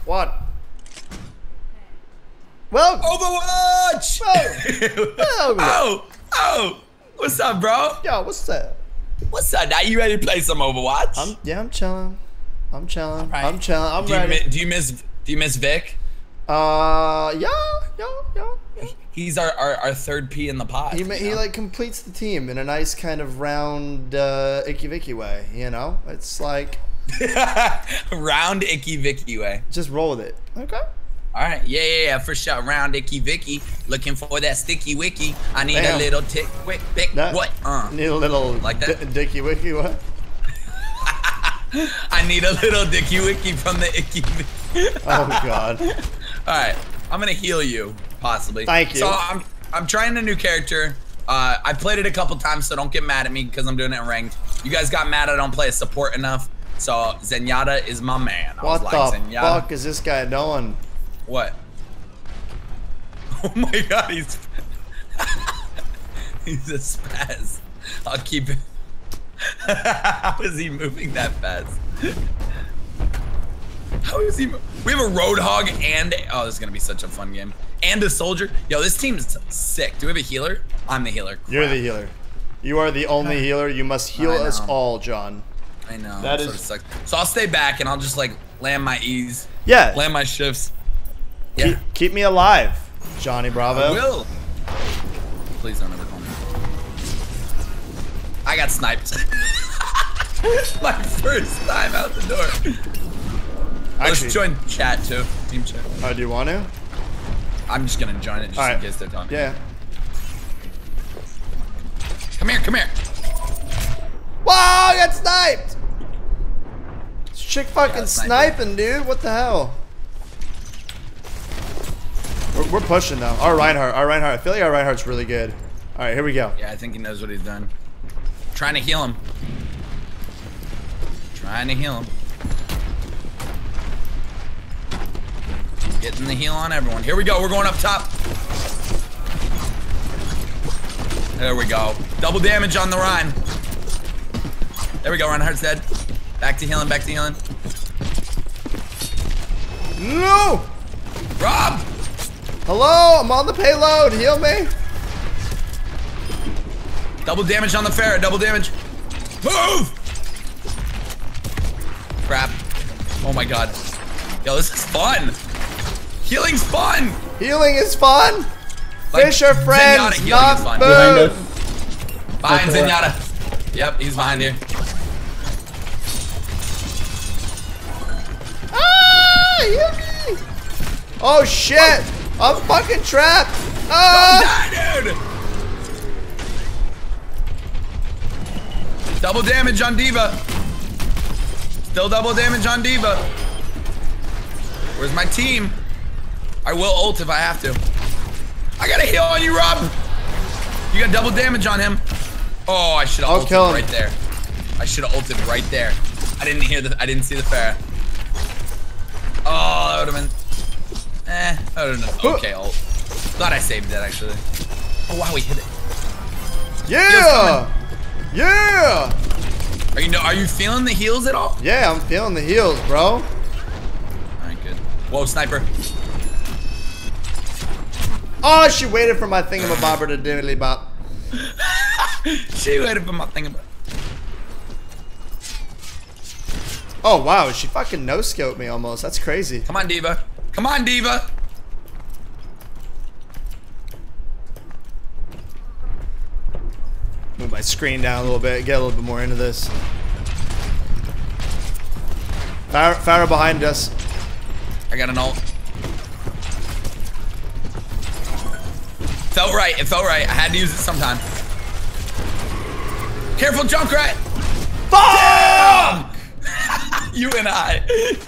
What? Well, Overwatch! Oh! What's up, bro? Yo, what's that? What's up? Now you ready to play some Overwatch? I'm chilling. I'm chilling. Right. I'm chilling. I'm ready. Do you miss Vic? Yeah. He's our third P in the pod. He like completes the team in a nice kind of round Icky Vicky way. You know, it's like round Icky Vicky way. Just roll with it. Okay. All right, yeah, for sure. Round Icky Vicky, looking for that sticky wicky. I need a little tick, quick, thick. What? Need a little like that. Dicky Wicky. What? I need a little Dicky Wicky from the Icky Vicky. Oh God. All right, I'm gonna heal you, possibly. Thank you. So I'm trying a new character. I played it a couple times, so don't get mad at me because I'm doing it in ranked. You guys got mad I don't play a support enough, so Zenyatta is my man. What the fuck is this guy doing? What? Oh my God, he's a spaz. I'll keep it. How is he moving that fast? How is he? We have a Roadhog and oh, this is gonna be such a fun game. And a soldier. Yo, this team is sick. Do we have a healer? I'm the healer. Crap. You're the healer. You are the only healer. You must heal us all, John. I know. That sort of sucks. So I'll stay back and I'll just like land my E's. Yeah. Land my shifts. Yeah. Keep me alive, Johnny Bravo. I will. Please don't ever call me. I got sniped. My first time out the door. Let's join chat too. Team chat. Oh, do you want to? I'm just gonna join it just in case they're talking. Yeah. Come here, come here. Whoa, I got sniped! This chick fucking sniping, dude. What the hell? We're pushing now. Our Reinhardt. I feel like our Reinhardt's really good. All right, here we go. Yeah, I think he knows what he's done. Trying to heal him. Getting the heal on everyone. Here we go. We're going up top. There we go. Double damage on the Rhine. There we go. Reinhardt's dead. Back to healing. No! Rob! Hello, I'm on the payload. Heal me. Double damage on the ferret. Double damage. Move! Crap. Oh my God. Yo, this is fun. Healing's fun. Healing is fun. Like, Fish are friends, not food. Behind Zenyatta. Yep, he's behind you. Ah, heal me. Oh shit. I'm fucking trapped! Ah! Don't die, dude! Double damage on Diva. Still double damage on Diva. Where's my team? I will ult if I have to. I got a heal on you, Rob! You got double damage on him. Oh, I should have ulted right there. I should have ulted right there. I didn't see the Pharah. Oh, that would have been... I don't know. Okay, ult. Glad I saved that actually. Oh wow, we hit it. Yeah! Yeah! Are you feeling the heals at all? Yeah, I'm feeling the heals, bro. Alright, good. Whoa, sniper. Oh, she waited for my thingamabobber to diddly bop. She waited for my thingamabobber. Oh wow, she fucking no-scoped me almost. That's crazy. Come on, Diva. Come on, Diva! Move my screen down a little bit, get a little bit more into this. Pharah behind us. I got an ult. Felt right, it felt right. I had to use it sometime. Careful, Junkrat! Fuck! You and I,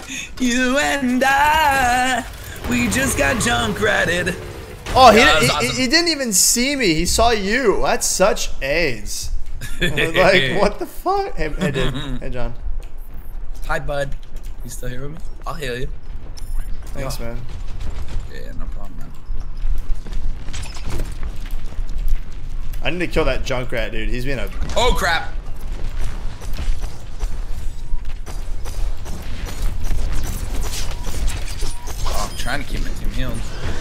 we just got Junkratted. Oh, he didn't even see me. He saw you. That's such AIDS. Like, what the fuck? Hey, dude. Hey, John. Hi, bud. You still here with me? I'll heal you. Thanks, man. Yeah, no problem, man. I need to kill that Junkrat, dude. He's being a... Oh, crap. trying to keep my team healed.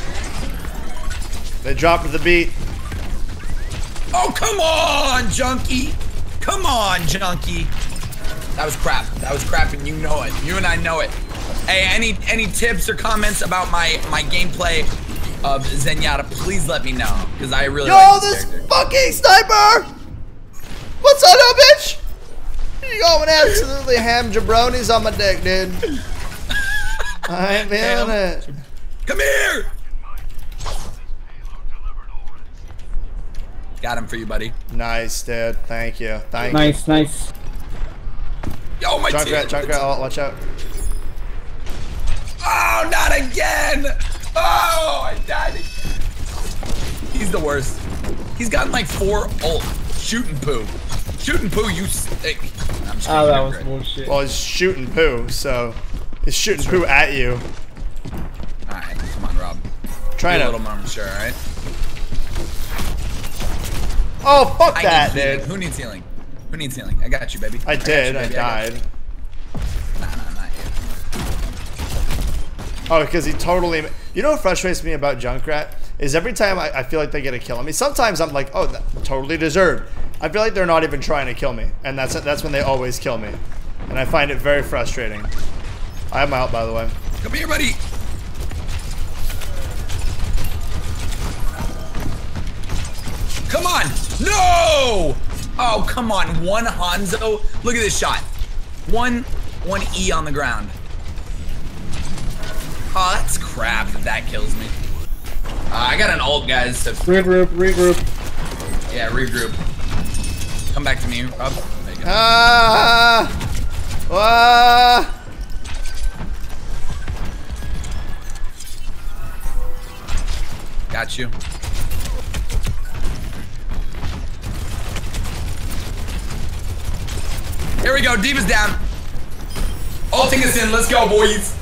They dropped the beat. Oh, come on, Junkie. Come on, Junkie. That was crap. That was crap, and you know it. You and I know it. Hey, any tips or comments about my gameplay of Zenyatta, please let me know, because I really like this character. Fucking sniper! What's up, little bitch? You going absolutely ham jabronis on my dick, dude. I ain't feeling it. Come here! Got him for you, buddy. Nice, dude. Thank you. Thank you. Nice. Yo, my team. Junkrat, oh, watch out. Oh, not again! Oh, I died again. He's the worst. He's gotten like 4 ult. Shooting poo. Shooting poo, you stink. Oh, that was bullshit. Well, he's shooting poo, so he's shooting poo at you. Alright, come on, Rob. Try Be to. a little more sure, alright? Oh, fuck that, dude. Who needs healing? Who needs healing? I got you, baby. I did. I baby. died. Nah, not you. Oh, because he totally. You know what frustrates me about Junkrat is every time I feel like they get a kill on me. Sometimes I'm like, oh, that totally deserved. I feel like they're not even trying to kill me, and that's when they always kill me, and I find it very frustrating. I'm out, by the way. Come here, buddy. Come on! No! Oh, come on. One Hanzo. Look at this shot. One E on the ground. Oh, that's crap that kills me. I got an ult, guys. So Regroup. yeah, regroup. Come back to me, Rob. There you go. Got you. Here we go, D.Va's down. Ulting us in, let's go, boys.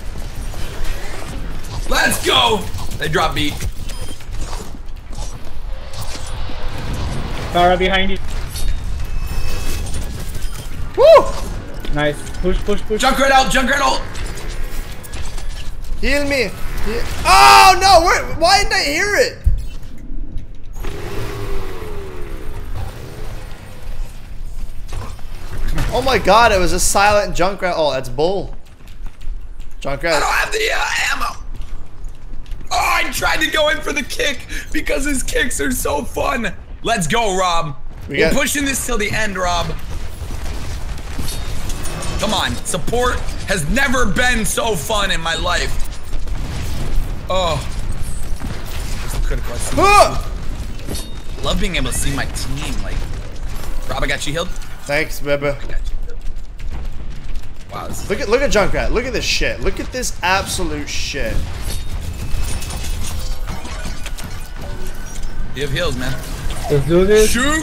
Let's go. They drop beat. Tara behind you. Woo! Nice. Push. Junkrat ult. Heal me. Oh no! Why didn't I hear it? Oh my god! It was a silent Junkrat. Oh, that's bull. Junkrat. I don't have the ammo. Oh, I tried to go in for the kick because his kicks are so fun. Let's go, Rob. We're pushing this till the end, Rob. Come on, support has never been so fun in my life. Oh. Love being able to see my team. Like, Rob, I got you healed. Thanks, baby. Wow. Look at Junkrat. Look at this shit. Look at this absolute shit. You have heals, man. Let's do this. Shoot!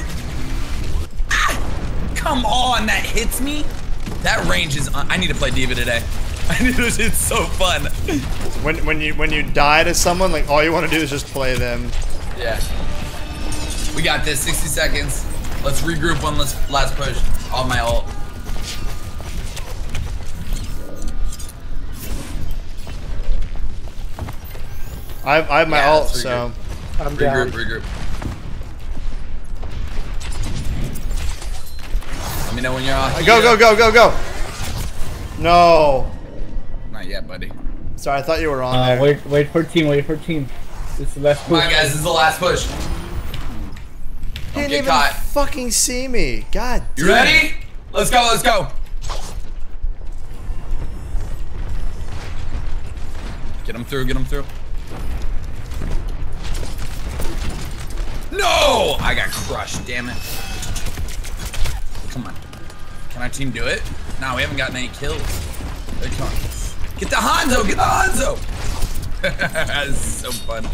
Ah, come on, that hits me. That range is. I need to play D.Va today. It's so fun. When you die to someone, like all you want to do is just play them. Yeah. We got this. 60 seconds. Let's regroup one last push. On my ult. I have my ult, so I'm down. Regroup. Let me know when you're off. Go. No. Not yet, buddy. Sorry, I thought you were on there. Wait for team. This is the last push. Come on, guys. This is the last push. He didn't even fucking see me. God damn. You ready? Let's go. Get him through. No! I got crushed, damn it. Come on. Can our team do it? No, we haven't gotten any kills. Come on. Get the Hanzo! That's so fun.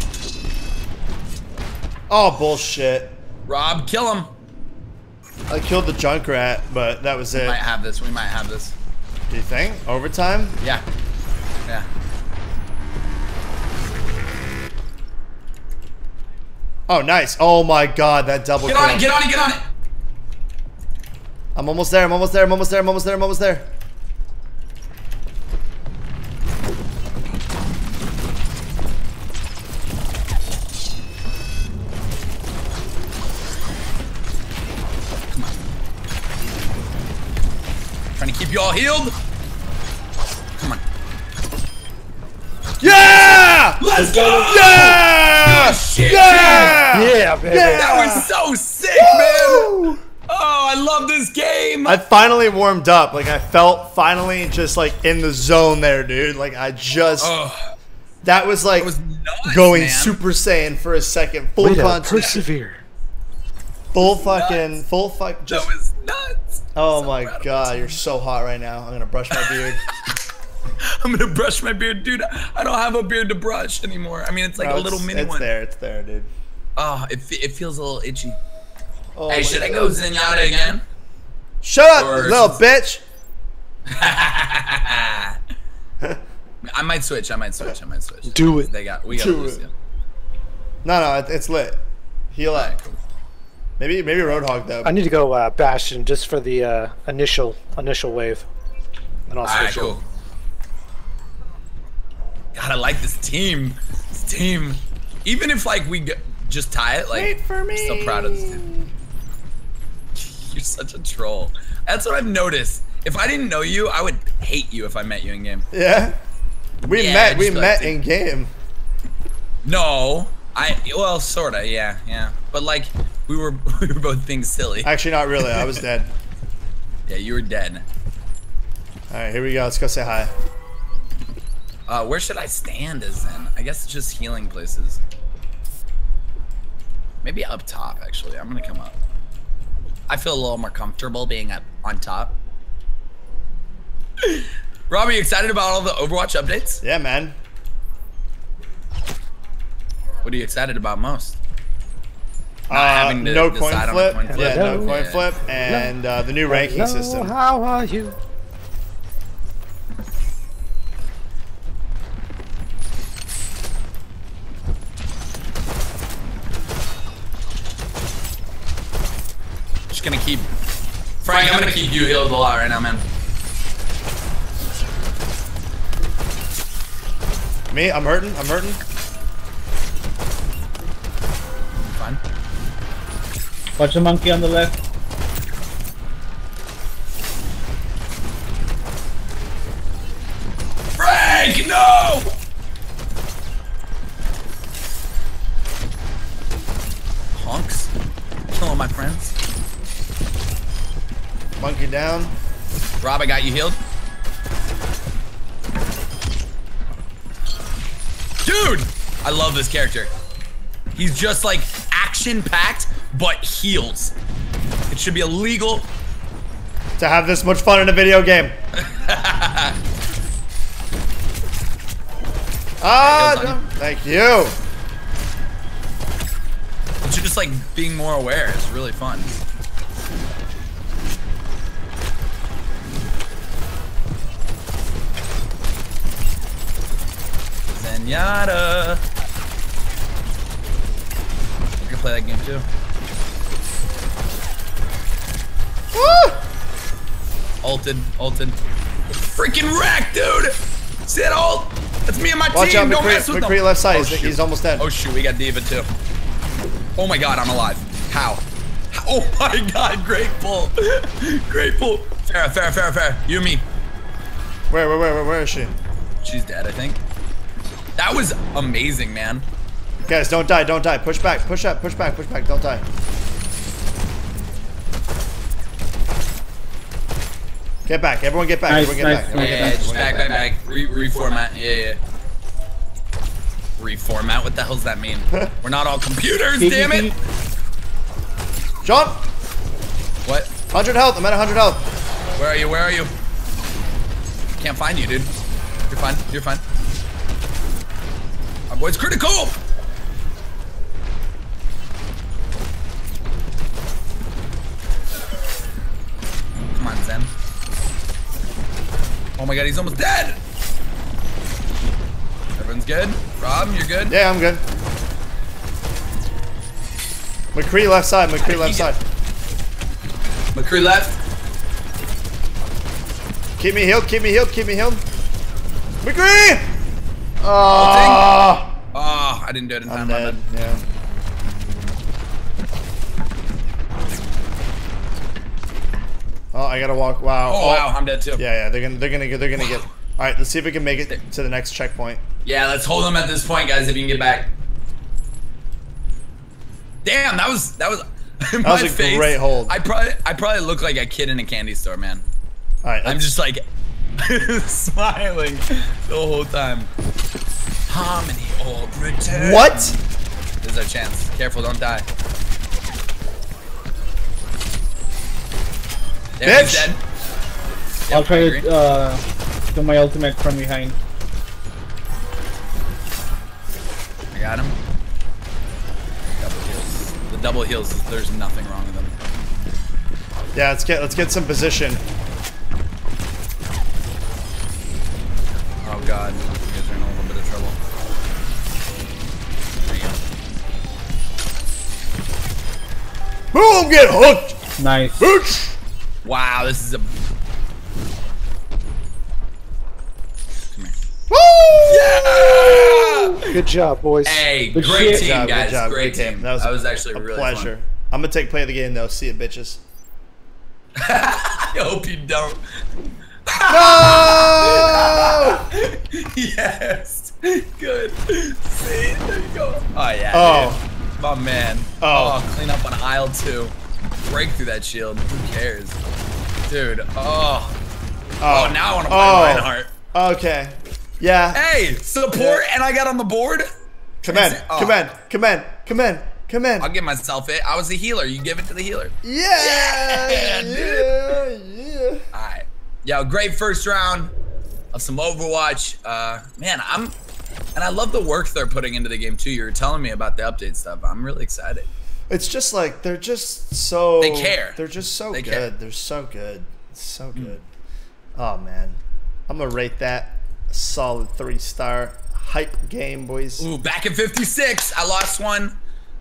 Oh, bullshit. Rob, kill him. I killed the Junkrat, but that was it. We might have this. Do you think? Overtime? Yeah. Oh, nice. Oh my god, that double kill. Get on it! I'm almost there. you all healed? Come on. Yeah! Let's go! Yeah! Good shit, Yeah! Yeah, baby. Yeah! That was so sick, Woo! man. Oh, I love this game. I finally warmed up. Like I felt finally just like in the zone there, dude. Like I just that was like was nuts, going man. Super Saiyan for a second. Full Way to contact. persevere. Full fucking full fuck That just was nuts. oh So my proud of god, myself. you're so hot right now. I'm gonna brush my beard. I'm gonna brush my beard, dude. I don't have a beard to brush anymore. I mean, it's like No, a little mini it's one. It's there, dude. Oh, it feels a little itchy. Oh Hey, my should I God. go Zenyatta again? Shut up, Or- little bitch! I might switch. Do it. We gotta Do lose it. you. No, it's lit. Heal up. Alright, cool. Maybe Roadhog though. I need to go Bastion just for the initial wave. And I'll Alright, switch cool. God, I like this team. This team. Even if like we just tie it, like Wait for me. I'm still proud of this team. You're such a troll. That's what I've noticed. If I didn't know you, I would hate you if I met you in game. Yeah. We Yeah, met just like in game. No, well, sorta, yeah. But like, we were both being silly. Actually, not really. I was dead. Yeah, you were dead. All right, here we go. Let's go say hi. Where should I stand as then? I guess it's just healing places. Maybe up top, actually. I'm gonna come up. I feel a little more comfortable being up on top. Rob, are you excited about all the Overwatch updates? Yeah, man. What are you excited about most? Not having to No coin decide on a flip. coin flip. Yeah, no Hello. coin Yeah. flip, and the new ranking Hello, system. how are you? Just gonna keep... Frank, I'm gonna keep you healed a lot right now, man. Me, I'm hurting. Fine. Watch a monkey on the left. Frank, no! Honks. Killing my friends. Monkey down. Rob, I got you healed. Dude! I love this character. He's just like action-packed, but heals. It should be illegal. To have this much fun in a video game. Ah, Heals on no. Thank you. It's just like being more aware. It's really fun. Zenyatta. I can play that game too. Ulted. Freaking wreck, dude! See that ult? That's me and my Watch team. out, Don't mess with them. McCree left side. Oh, He's shoot. almost dead. Oh shoot, we got Diva too. Oh my god, I'm alive. How? Oh my god, great pull. Great pull. Fair. You and me. Where is she? She's dead, I think. That was amazing, man. Guys, don't die. Push back. Push back. Don't die. Get back. Everyone get back. Nice, Everyone get nice. back. Everyone get Yeah, back. just Everyone get back. Reformat. Yeah. Reformat? What the hell's that mean? We're not all computers, damn it! Jump! What? 100 health. I'm at 100 health. Where are you? Can't find you, dude. You're fine. Our boy's critical! Come on, Zen. Oh my god, he's almost dead! Everyone's good? Rob, you're good? Yeah, I'm good. McCree left side. McCree left side. McCree left. Keep me healed. McCree! Oh, Oh, I didn't do it in I'm time, my dead. bad. Yeah. Oh, I gotta walk. Wow. Oh, wow, I'm dead too. Yeah, they're gonna get. All right, let's see if we can make it to the next checkpoint. Yeah, let's hold them at this point, guys. If you can get back. Damn, that was. That was a great hold. I probably look like a kid in a candy store, man. All right, I'm just like smiling the whole time. Harmony or return. What? This is our chance. Careful, don't die. There, he's Bitch! dead. I'll Yep, try I agree. to do my ultimate from behind. I got him. Double heals. The double heals. There's nothing wrong with them. Yeah, let's get some position. Oh god, you guys are in a little bit of trouble. There you go. Boom! Get hooked. Nice. Bitch! Wow, this is a. Come here. Woo! Yeah! Good job, boys. Hey, Good great shit. team, Good job, guys. good job, Great good team. game. That was actually a really pleasure. I'm gonna take play of the game though. See you, bitches. fun. I hope you don't. No! Yes. Good. See, there you go. Oh yeah. Oh. Dude. My man. Oh. Clean up on aisle 2. Break through that shield. Who cares? Dude. Oh, now I want to play Reinhardt. Okay. Yeah. Hey, support, and I got on the board. Come in. Oh. Come in. Come in. Come in. Come in. I'll give myself it. I was the healer. You give it to the healer. Yeah. dude. Yeah. All right. Yo, great first round of some Overwatch. Man, and I love the work they're putting into the game too. You were telling me about the update stuff. I'm really excited. It's just like they're just so. They care. They're just so good. care. They're so good. So good. Oh man, I'm gonna rate that a solid 3-star hype game, boys. Ooh, back at 56. I lost one.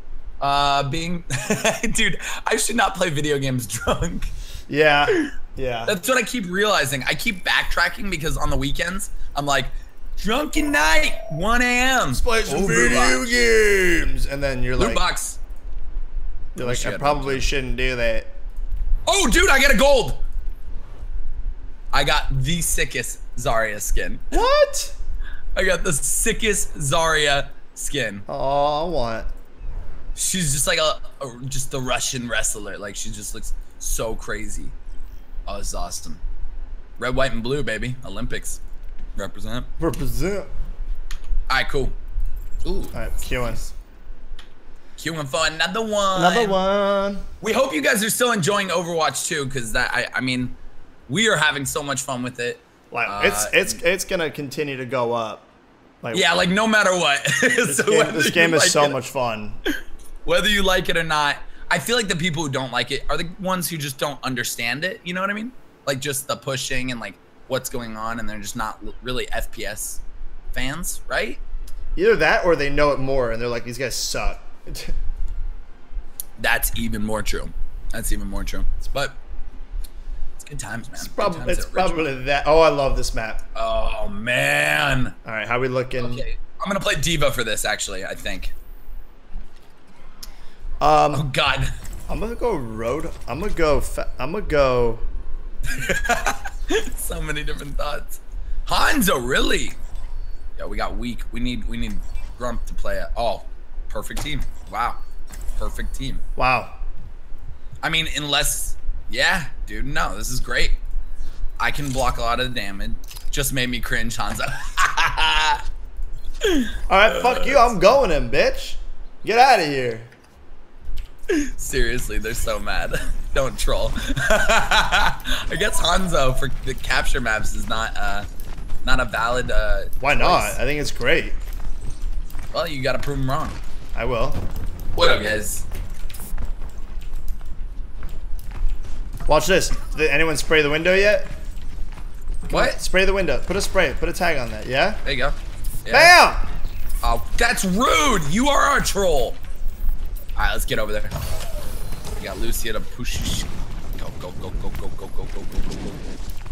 Dude, I should not play video games drunk. Yeah. Yeah. That's what I keep realizing. I keep backtracking because on the weekends, I'm like, drunken night, 1 a.m. Play some Loot video box. games, and then you're Loot like, box. you're like, I Shit. probably shouldn't do that. Oh, dude, I got a gold. I got the sickest Zarya skin. What? I got the sickest Zarya skin. Oh, I want it. She's just like just the Russian wrestler. Like, she just looks so crazy. Oh, this is awesome. Red, white, and blue, baby. Olympics. Represent. Represent. All right, cool. Ooh. All right, queuing. Queuing for another one. Another one. We hope you guys are still enjoying Overwatch too, because I mean, we are having so much fun with it. Like it's gonna continue to go up. Like, Yeah, like no matter what. this game is so much fun. Whether you like it or not, I feel like the people who don't like it are the ones who just don't understand it. You know what I mean? Like just the pushing and like what's going on, and they're just not really FPS fans, right? Either that or they know it more and they're like, these guys suck. That's even more true. That's even more true. But it's good times, man. It's probably that. Oh, I love this map. Oh man. All right, how we looking? Okay, I'm gonna play Diva for this. Actually, I think. Oh God. I'm gonna go road. I'm gonna go. So many different thoughts. Hanzo, really? Yeah, we got weak. We need Grump to play it. Oh, perfect team. Wow, perfect team. Wow. I mean, unless, yeah, dude, no, this is great. I can block a lot of the damage. Just made me cringe, Hanzo. All right, fuck you. I'm going in, bitch. Get out of here. Seriously, they're so mad. Don't troll. I guess Hanzo for the capture maps is not a valid. Why not? choice. I think it's great. Well, you gotta prove them wrong. I will. What up, guys? Watch this. Did anyone spray the window yet? What? Spray the window. Put a spray. Put a tag on that. Yeah. There you go. Yeah. Bam! Oh, that's rude. You are our troll. All right, let's get over there. We got Lucia to push. Go, go, go, go, go, go, go, go, go, go, go.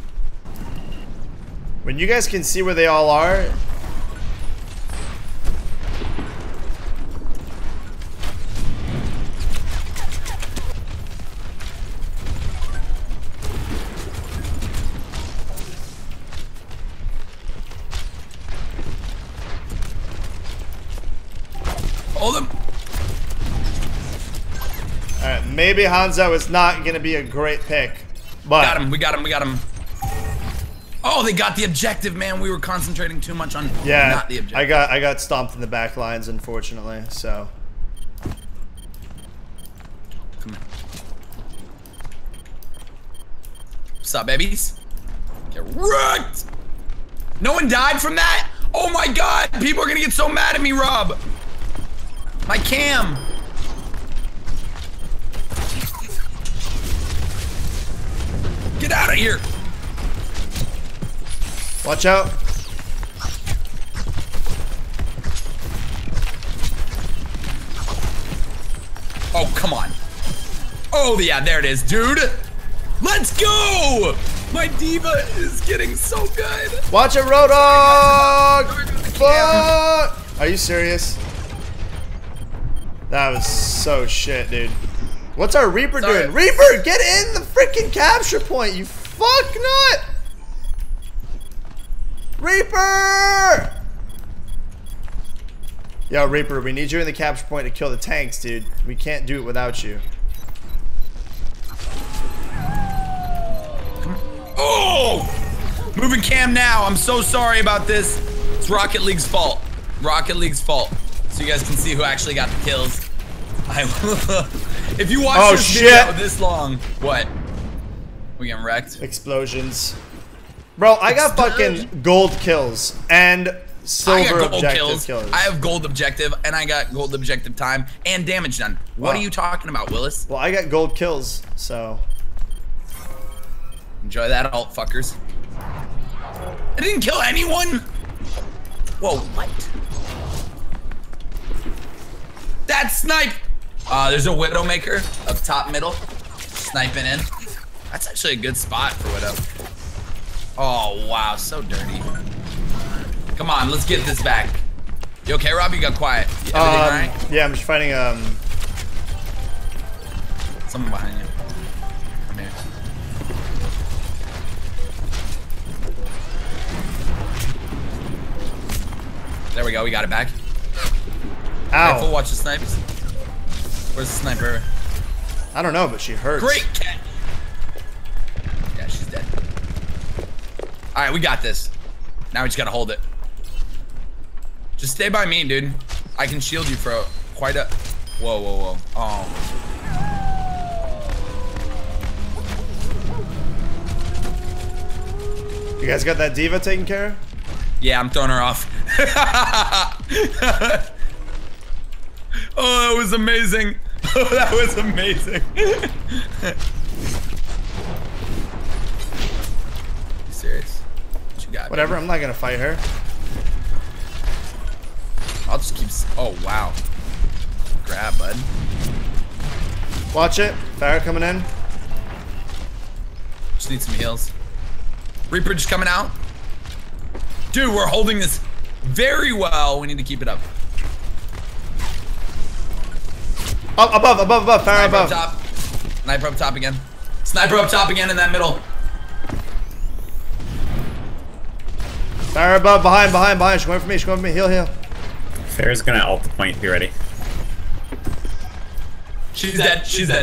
When you guys can see where they all are. Hold him. Alright, maybe Hanzo is not gonna be a great pick. But Got him, we got him, we got him. Oh, they got the objective, man. We were concentrating too much on not the objective. I got stomped in the back lines, unfortunately, so. Come here. What's up, babies? Get wrecked! No one died from that? Oh my god! People are gonna get so mad at me, Rob! My cam! Get out of here! Watch out. Oh, come on. Oh, yeah, there it is, dude. Let's go! My diva is getting so good. Watch it, Roadhog! Fuck! Are you serious? That was so shit, dude. What's our Reaper doing? Reaper, get in the freaking capture point, you fuck nut! Reaper! Yo, Reaper, we need you in the capture point to kill the tanks, dude. We can't do it without you. Oh! Moving cam now. I'm so sorry about this. It's Rocket League's fault. Rocket League's fault. So you guys can see who actually got the kills. If you watch this video this long, what? We getting wrecked? Explosions. Bro, I got fucking gold kills and silver objective kills. I have gold objective and I got gold objective time and damage done. What are you talking about, Willis? Well, I got gold kills, so. Enjoy that, alt fuckers. I didn't kill anyone. Whoa, what? That snipe. There's a Widowmaker up top middle, sniping in. That's actually a good spot for Widow. Oh wow, so dirty. Come on, let's get this back. You okay, Rob? You got quiet. Everything all right? Yeah, I'm just fighting someone behind you. Come here. There we go, we got it back. Ow. Careful, watch the snipes. Where's the sniper? I don't know, but she hurts. Great catch. Yeah, she's dead. Alright, we got this. Now we just gotta hold it. Just stay by me, dude. I can shield you for quite a... Whoa, whoa, whoa. Oh. You guys got that diva taken care of? Yeah, I'm throwing her off. Oh, that was amazing. Oh, that was amazing. You serious? What you got? Whatever, baby? I'm not gonna fight her. I'll just keep... Oh, wow. Grab, bud. Watch it. Farrah coming in. Just need some heals. Reaper just coming out. Dude, we're holding this very well. We need to keep it up. Up, above, Farrah above. Sniper up top. Sniper up top again. Sniper up top again in that middle. Farrah above, behind. She's going for me, Heal. Farrah's gonna ult the point, be ready. She's dead. Shoot!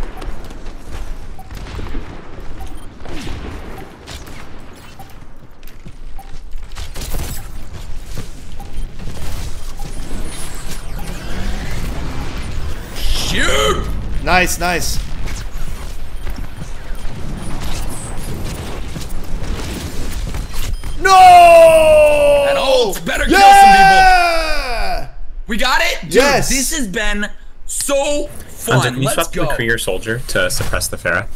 Nice. No! That ult better kill some people. We got it? Dude, yes. This has been so fun. Hunter, can you Let's swap go. the McCree or Soldier to suppress the Farrah?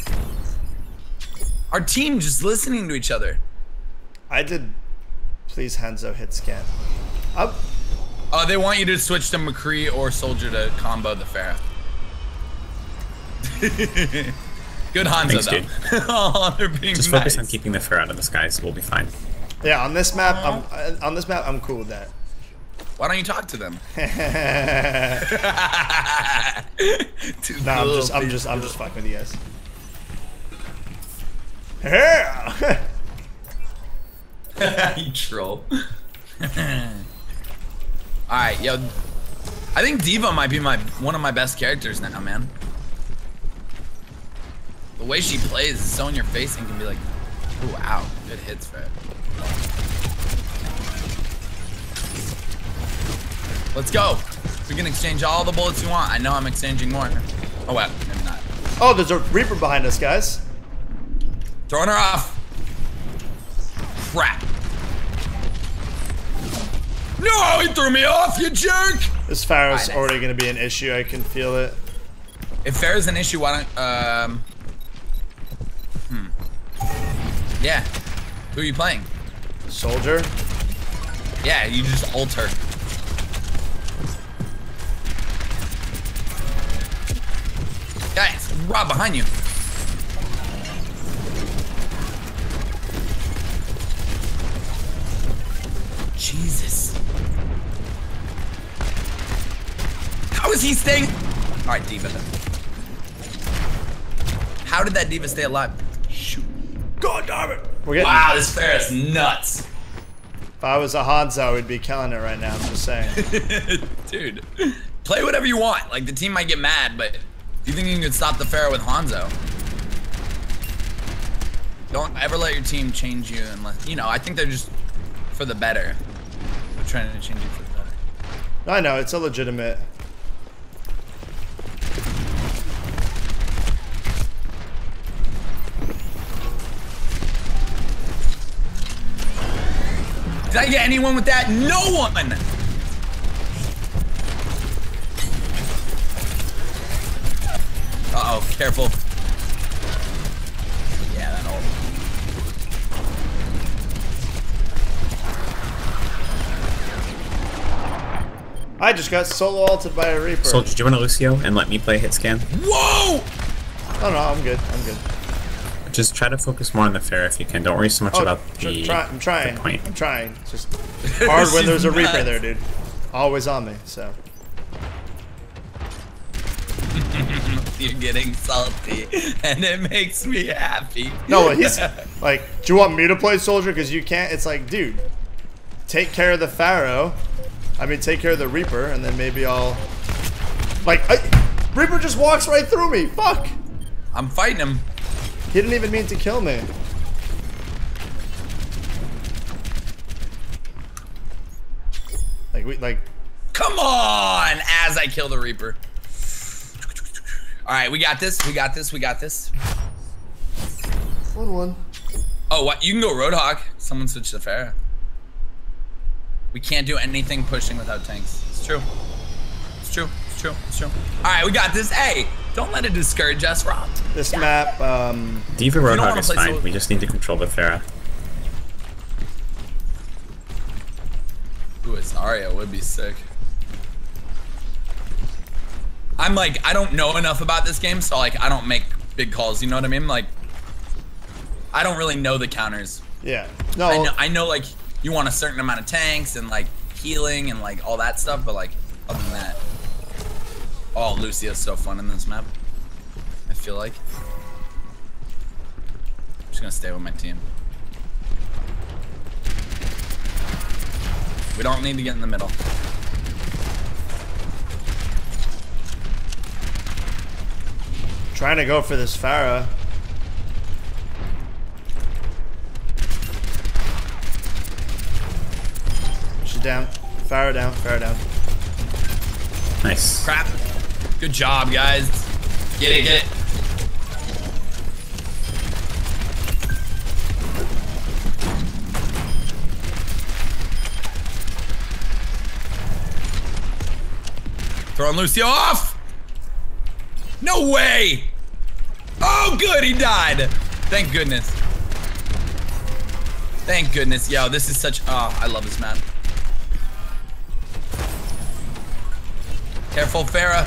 Our team just listening to each other. I did. Please, Hanzo, hit scan. Up. They want you to switch to McCree or Soldier to combo the Farrah. Good Hanzo, Thanks, though. dude. Oh, they're being Just focus on keeping the Farrah out of the skies, we'll be fine. Yeah, on this map, I'm cool with that. Why don't you talk to them? Nah, I'm just fucking with you guys. Yeah. You troll. Alright, yo. I think Diva might be one of my best characters now, man. The way she plays is so in your face and can be like, oh, wow, good hits for it. Let's go. We can exchange all the bullets you want. I know I'm exchanging more. Oh, wow, maybe not. Oh, there's a Reaper behind us, guys. Throwing her off. Crap. No, he threw me off, you jerk! This Pharaoh's Nice. already going to be an issue. I can feel it. If Pharaoh's an issue, why don't, yeah. Who are you playing? Soldier. Yeah, you just ult her. Guys, Rob behind you. Jesus. How is he staying? All right, Diva. How did that Diva stay alive? Shoot. God damn it. We're getting. Wow, this fair is nuts. If I was a Hanzo, we'd be killing it right now. I'm just saying. Dude, play whatever you want. Like, the team might get mad, but do you think you can stop the Pharaoh with Hanzo? Don't ever let your team change you unless, you know, I think they're just for the better. They're trying to change you for the better. I know, it's illegitimate. Did I get anyone with that? No one! Uh-oh, careful. Yeah, that ult. I just got solo ulted by a Reaper. Soldier, do you want a Lucio and let me play hit scan? Whoa! Oh no, I'm good. I'm good. Just try to focus more on the fair if you can. Don't worry so much about the, I'm trying. the point. I'm trying. It's just hard when there's a Reaper nuts. there, dude. Always on me, so. You're getting salty, and it makes me happy. No, he's like, do you want me to play Soldier? Because you can't. It's like, dude, take care of the Pharaoh. I mean, take care of the Reaper, and then maybe I'll. Like, Reaper just walks right through me. Fuck. I'm fighting him. He didn't even mean to kill me. Like. Come on! As I kill the Reaper. All right, we got this. We got this. We got this. 1-1. Oh, what? You can go Roadhog. Someone switch to Pharah. We can't do anything pushing without tanks. It's true. It's true. It's true. It's true. All right, we got this. Hey, don't let it discourage us, Rob. This map, Diva don't Roadhog wanna is play fine. solo- We just need to control the Pharah. Ooh, it's Arya would be sick. I'm like, I don't know enough about this game, so like, I don't make big calls. You know what I mean? Like, I don't really know the counters. yeah. No. I know like you want a certain amount of tanks and like healing and like all that stuff, but like other than that, oh, Lucio's so fun in this map. I feel like I'm just gonna stay with my team. We don't need to get in the middle. Trying to go for this Pharah. She's down. Pharah down. Pharah down. Nice. Crap. Good job, guys. Get it, get it. Throwing Lucio off. No way. Oh, good, he died. Thank goodness. Thank goodness. Yo, this is such, oh, I love this map. Careful, Pharah.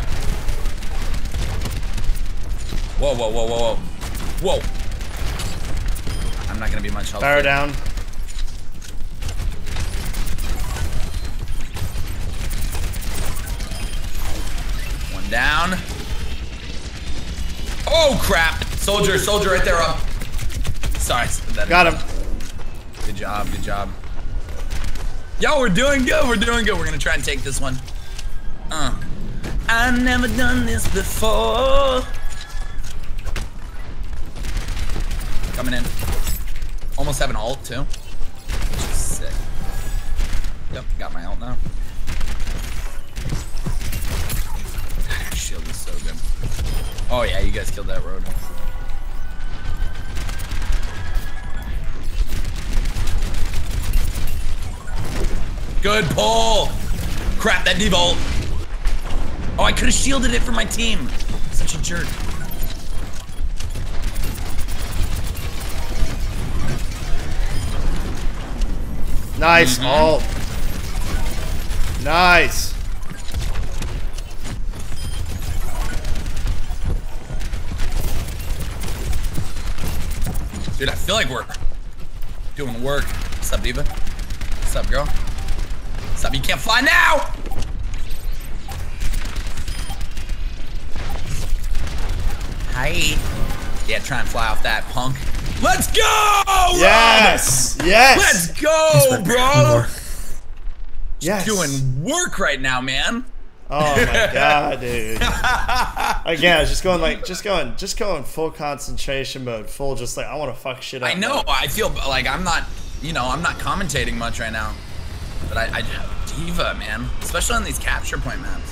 Whoa, whoa, whoa, whoa, whoa. Whoa. I'm not gonna be much help. Pharah down. One down. Oh, crap. Soldier, soldier right there up. Sorry. Got him. Good job, good job. Yo, we're doing good, we're doing good. We're gonna try and take this one. I've never done this before. Coming in. Almost have an ult too. Which is sick. Yep, got my ult now. Shield is so good. Oh yeah, you guys killed that road. Good pull! Crap, that devolt. Oh, I could have shielded it for my team. Such a jerk. Nice ult. Nice. Dude, I feel like we're doing work. What's up, Diva? What's up, girl? What's up? You can't fly now! Hi. Yeah, try and fly off that, punk. Let's go! Yes! Rob! Yes! Let's go, bro! Yes. Doing work right now, man. Oh my god, dude. Again, I was just going full concentration mode, full just like I want to fuck shit up. I know. Mode. I feel like I'm not, I'm not commentating much right now. But I Diva, man, especially on these capture point maps.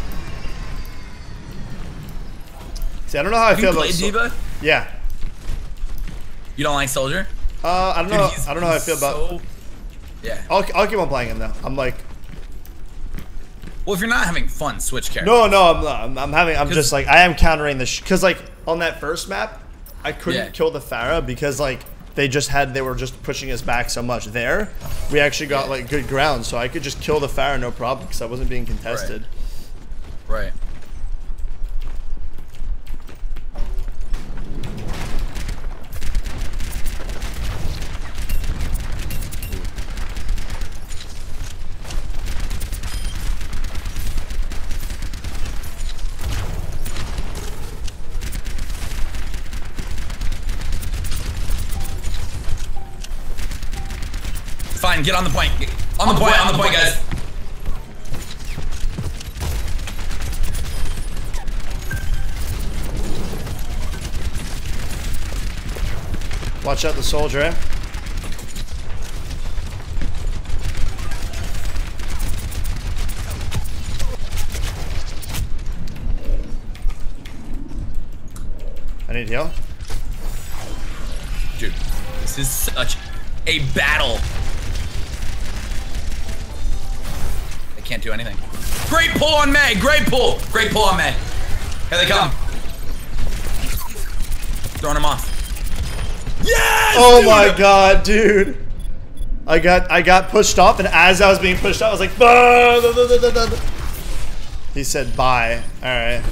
See, I don't know how I feel about Diva. Yeah. You don't like Soldier? I don't know. I don't know how I feel about. Yeah. I'll keep on playing him though. I'm like. Well, if you're not having fun, switch characters. No, I'm not. I'm just like I am countering the because like on that first map, I couldn't kill the Pharah because like they were just pushing us back so much. There, we actually got like good ground, so I could just kill the Pharah no problem because I wasn't being contested. Right. Fine, get on the point. On the point, guys. Watch out the soldier, eh? I need heal. Dude, this is such a battle. I can't do anything. Great pull on May. Great pull. Great pull on May. Here they come. Throwing him off. Yes! Oh dude! my god, dude. I got pushed off, and as I was being pushed off, I was like, bah! He said bye. Alright.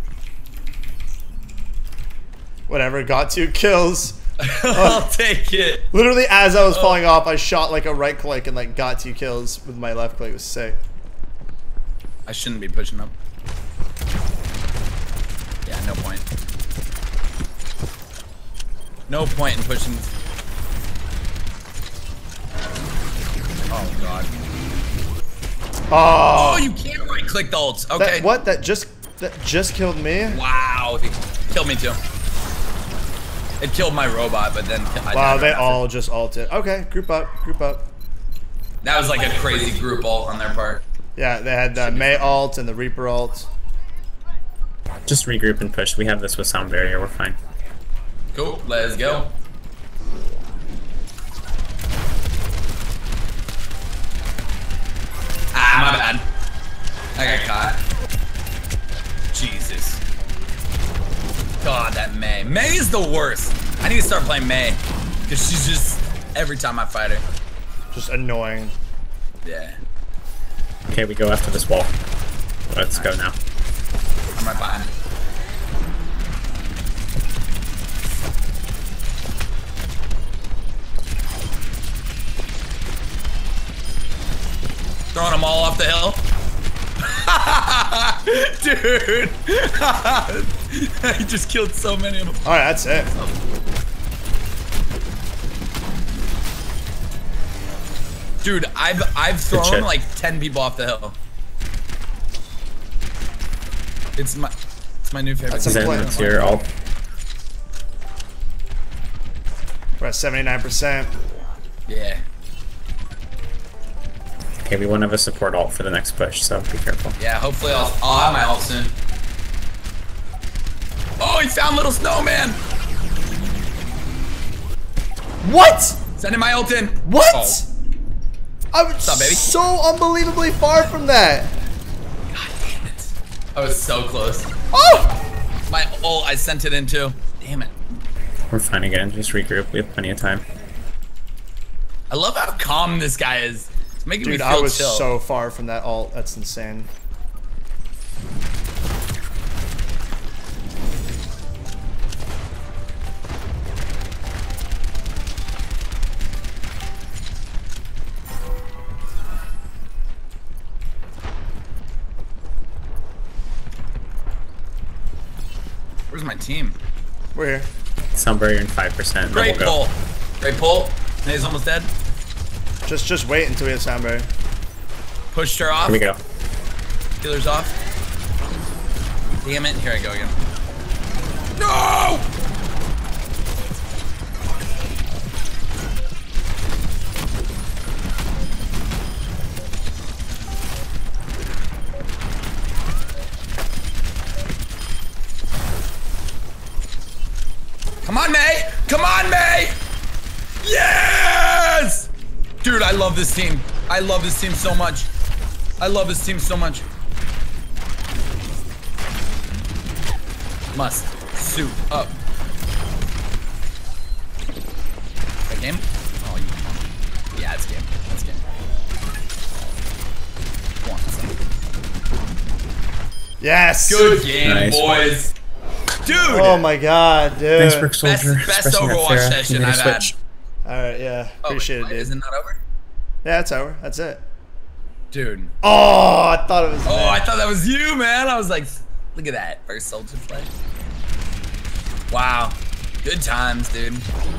Whatever, got 2 kills. I'll take it. Literally as I was falling off, I shot like a right click and like got 2 kills with my left click. It was sick. I shouldn't be pushing up. Yeah, no point. No point in pushing. Oh god. Oh, you can't right click the ults. Okay. That just killed me? Wow. He killed me too. It killed my robot, but then I wow, they all just ulted. Okay, group up. That was like a crazy group ult on their part. Yeah, they had the May ult and the Reaper ult. Just regroup and push. We have this with sound barrier. We're fine. Cool. Let's go. Ah, my bad. I got caught. Jesus. God, that May. May is the worst. I need to start playing May. Because she's just, every time I fight her. Just annoying. Yeah. Okay, we go after this wall. Let's go now. I'm right behind. Throwing them all off the hill. Dude. He just killed so many of them. Alright, that's it. Dude, I've thrown like 10 people off the hill. It's my new favorite. That's thing. a plan. It's your ult. We're at 79%. Yeah. Okay, we won't have a support ult for the next push, so be careful. Yeah, hopefully I'll have my ult soon. Oh, he found little snowman. What? Sending my ult in. What? Oh. I was What's up, baby? so unbelievably far from that. God damn it. I was so close. Oh! My ult, I sent it in too. Damn it. We're fine again. Just regroup. We have plenty of time. I love how calm this guy is. It's making me Dude, feel I was chill. so far from that ult. That's insane. Where's my team? We're here. Sunbury, you're in 5%. Then Great we'll go. pull. Great pull. Nate's almost dead. Just wait until we have Soundberry. Pushed her off. Here we go. Healer's off. Damn it. Here I go again. No! Come on, May! Come on, May! Yes! Dude, I love this team. I love this team so much. I love this team so much. Must suit up. That game? Oh, yeah, it's game. It's game. Come on, let's go. Yes! Good game, Nice. boys. Dude! Oh my god, dude. Thanks, Brick Soldier. Best Expressing that Overwatch Farah. session You made a I've had. switch. Alright, yeah. Oh, Appreciate wait, it, dude. isn't that over? Yeah, it's over. That's it. Dude. Oh, I thought it was Oh, there. I thought that was you, man. I was like, look at that. First soldier play. Wow. Good times, dude.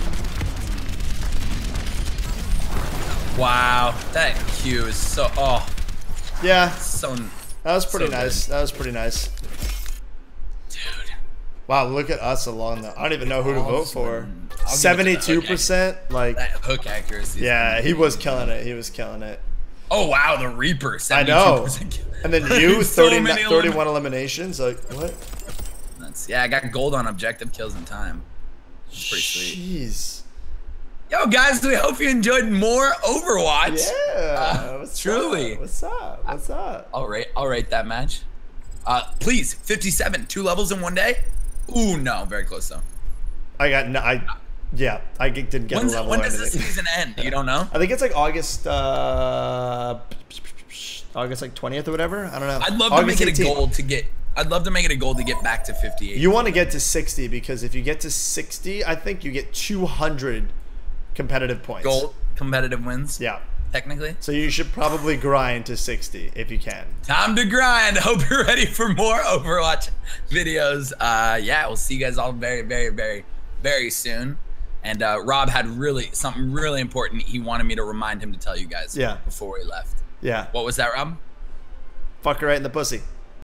Wow. That Q is so, oh, Yeah, so, that was pretty So nice. good. That was pretty nice. dude. Wow, look at us along the. I don't even know who to vote for. I'll give it to the 72%. Like, That hook accuracy. is yeah, he was killing it. He was killing it. Oh, wow. The Reaper. 72%. I know. And then you, So 30, many 31 eliminations. Like, what? Yeah, I got gold on objective kills in time. It's pretty sweet. Jeez. Yo, guys, we hope you enjoyed more Overwatch. Yeah. What's truly. Up? What's up? What's up? I'll rate that match. Please, 57, 2 levels in one day. Ooh, no, very close though. I got no. Yeah, I didn't get a level. When or does the anything. season end? You don't know? I think it's like August. August like 20th or whatever. I don't know. I'd love August to make it a 18th. goal to get. I'd love to make it a goal to get back to 58. You want to get to 60 because if you get to 60, I think you get 200 competitive points. gold competitive wins. Yeah. Technically. So you should probably grind to 60 if you can. Time to grind. Hope you're ready for more Overwatch videos. Yeah, we'll see you guys all very, very, very, very soon. And Rob had something really important he wanted me to remind him to tell you guys. Yeah. Before we left. Yeah. What was that, Rob? Fuck her right in the pussy.